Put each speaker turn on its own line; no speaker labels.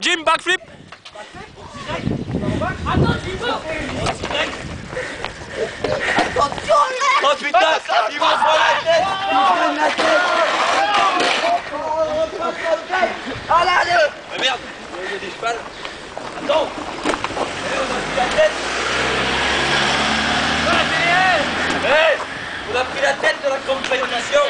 Jim, backflip.
Attends, tu peux.
Attention là.
Oh putain, il va prendre la tête.
Il la tête. Ah là, allez.
Ah merde, il y a des chevals. Attends. Allez, on a pris la tête. On a pris la tête de la compétition.